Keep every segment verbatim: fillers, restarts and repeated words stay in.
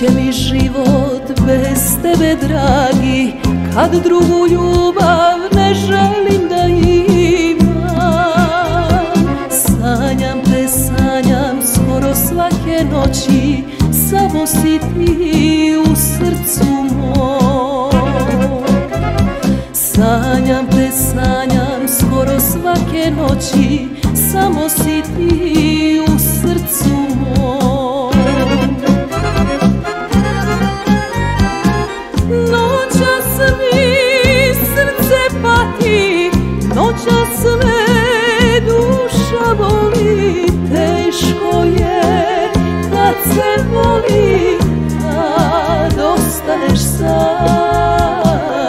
će mi život bez tebe, dragi, kad drugu ljubav ne želim da imam. Sanjam te, sanjam skoro svake noći, samo si ti u srcu mom. Sanjam te, sanjam skoro svake noći, samo si ti u srcu mom. Noćas mi srce pati, noćas me duša boli. Teško je kad se voli, kad ostaneš sam.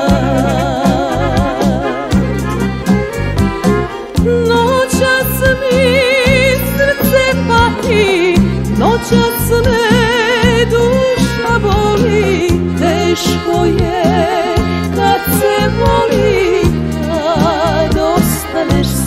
Noćas mi srce pati, noćas me duša boli. Teško je kad se voli, kad ostaneš sam.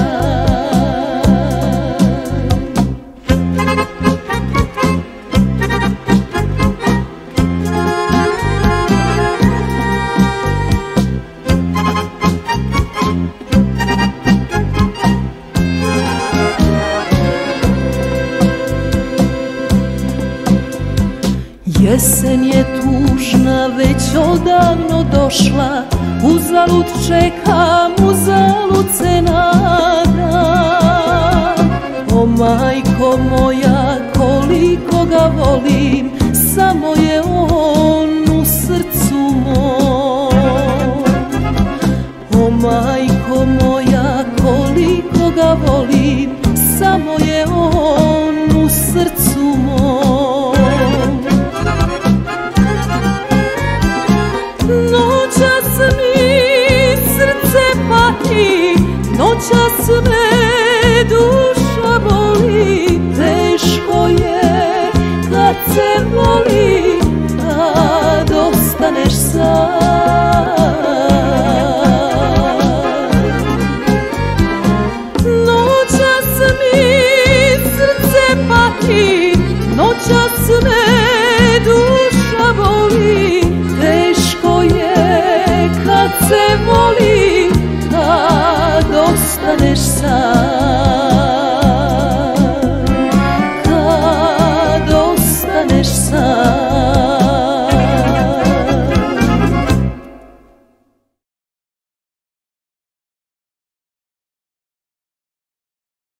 Jesen je tužna, već odavno došla, uzalud čekam, uzalud se nadam. O majko moja, koliko ga volim, samo je on u srcu mom. O majko moja, koliko ga volim, samo je on u srcu